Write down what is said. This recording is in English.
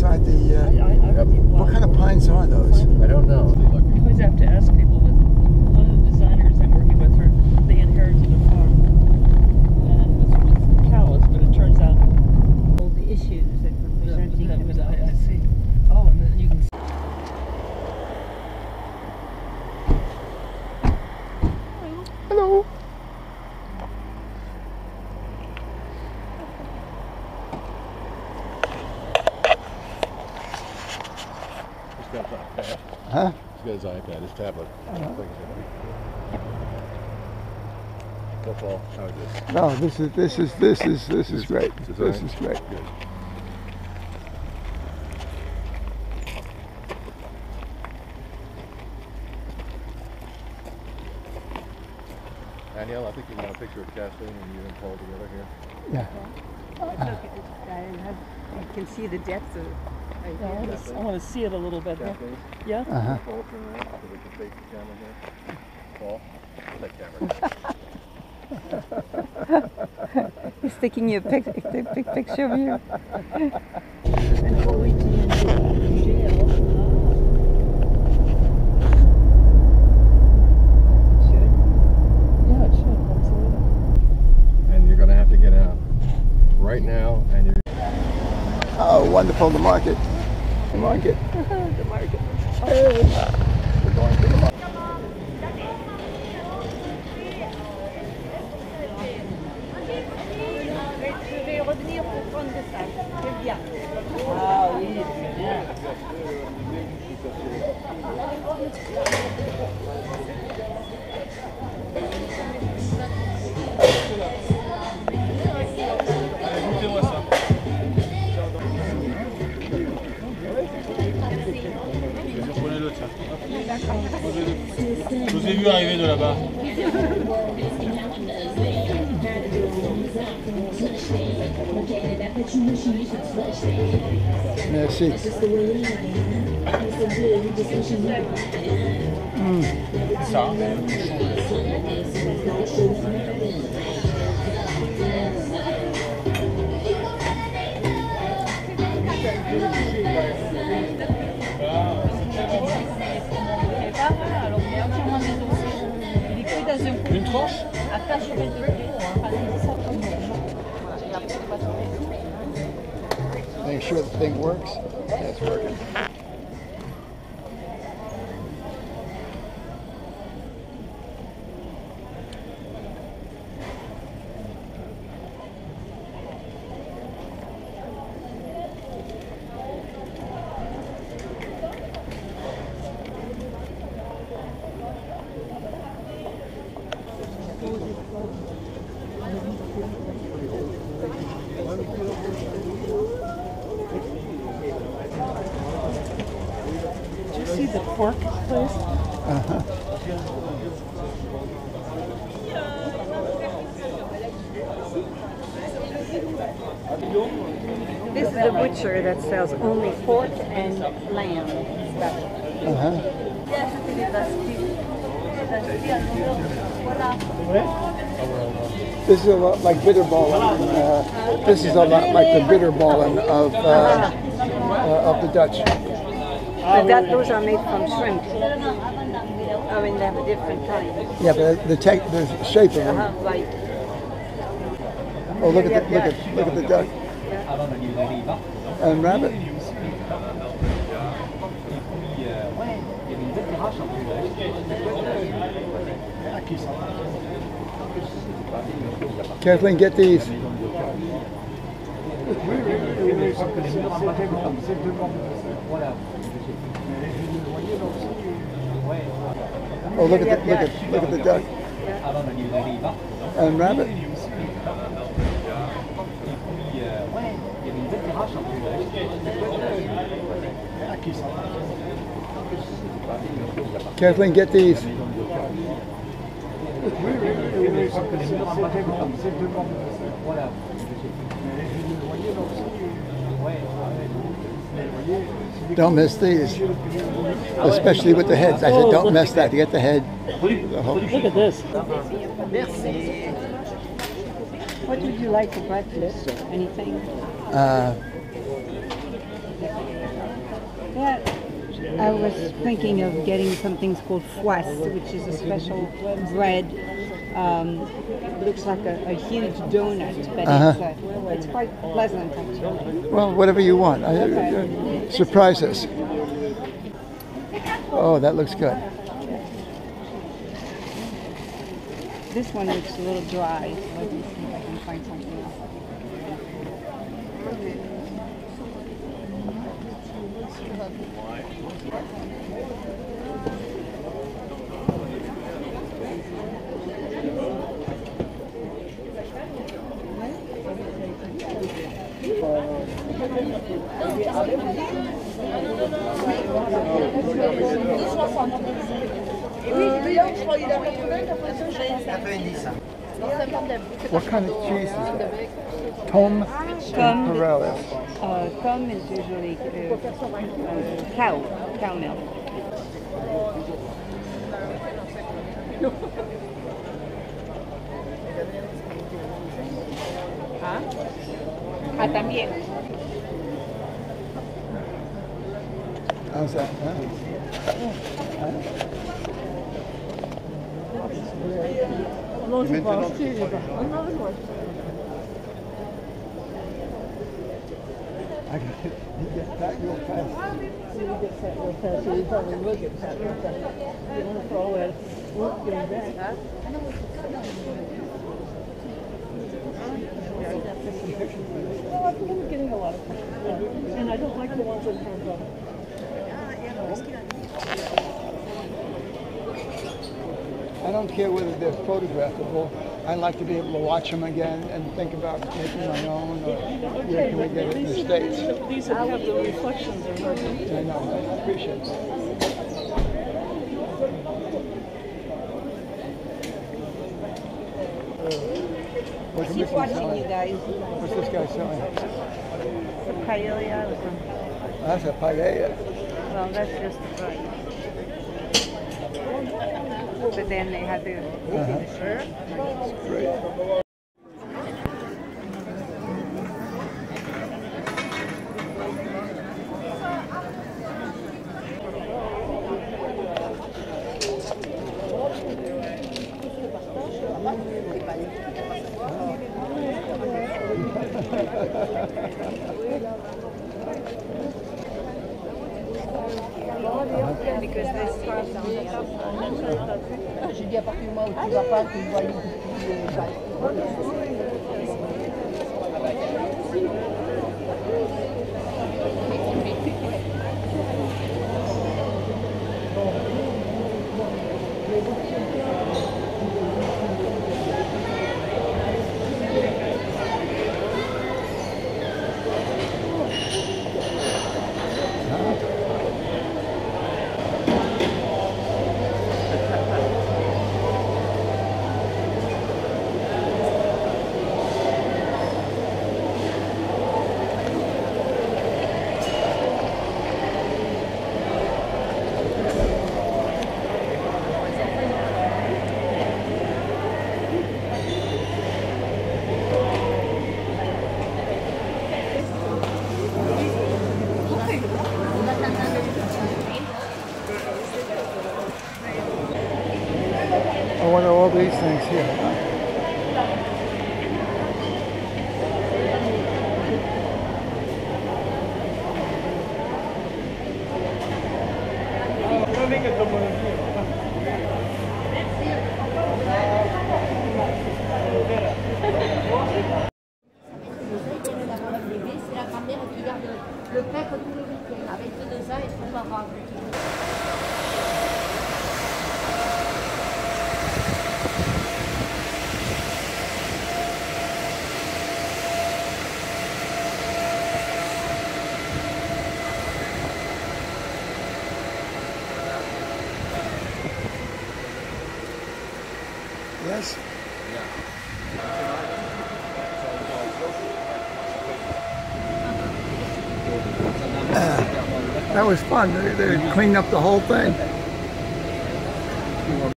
inside the... what kind of pines are those? I don't know. You always have to ask people. With one of the designers I'm working with, they inherited a farm. And it was with cows, but it turns out all the issues that were presenting themselves. I see. Oh, and then you can see. Hello. Huh? He's got his iPad, his tablet. Football. How is this? No, this is great. This is great. Good. Danielle, I think you want a picture of Kathleen and you and Paul together here. Yeah. You can see the depth of. I want to see it a little bit. Kathleen? Yeah? Paul, turn around so we can face the camera here. Paul, that camera. He's taking you a big picture of you. And going in jail. Yeah, it should. Absolutely. And you're going to have to get out right now. And you're. Oh, wonderful, the market. The market. The market. Hey. We're going to the market. Ah oui, c'est bien. Prenez l'autre, ça. Je vous ai vu arriver de là-bas. Merci. Ça. Une tranche? Make sure the thing works. Yeah, it's working. Did you see the pork place? This is the butcher that sells only pork and lamb. This is a lot like bitterballen. This is a lot like the bitterballen of the Dutch. But those are made from shrimp. I mean, they have a different kind. Yeah, but the shape of them. Right. Oh, look at the duck and rabbit. Kathleen, get these. Oh, look at the duck and rabbit. Kathleen, get these. Don't miss these, especially with the heads. I said, don't mess that. You get the head. Look at this. Merci. What would you like for breakfast? Anything? Yeah, I was thinking of getting something called fouasse, which is a special bread. Looks like a huge donut, but it's quite pleasant actually. Well, whatever you want. Surprise us. Oh, that looks good. This one looks a little dry, so let me see if I can find something else. What kind of cheese is that? Tom and Perales. Tom is usually cow milk. También. How's that? I can get that real fast. I'm getting a lot of pictures, and I don't like the ones in front of. I don't care whether they're photographable. I like to be able to watch them again and think about making my own, or where can we get it in the States. These that have the reflections are hard to I know, I appreciate it. What's Keep watching, you guys. What's this guy selling? Paella. That's a paella. Well, that's just the price. But then they have the shirt. Great. Because this J'ai dit à partir du moment où tu vas pas, tu vois les Oh, what are all these things here? C'est la grand-mère qui garde le père tous les week-ends avec 2 ans et 3 parents. Yes? That was fun. They cleaned up the whole thing.